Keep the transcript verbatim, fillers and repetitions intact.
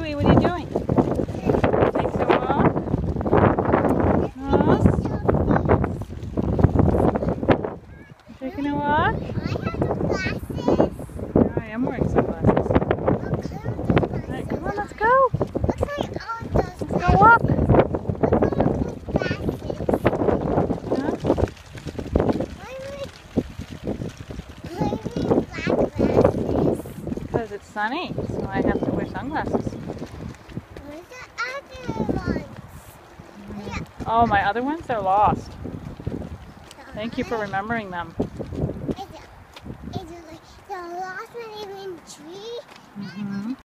Louie, what are you doing? Taking a walk? Huh? You taking a walk? Yeah, I am wearing sunglasses. Alright, come on, let's go. Let's go walk. Huh? Because it's sunny, so I have to wear sunglasses. Where's the other ones? Oh, my other ones? They're lost. Thank you for remembering them.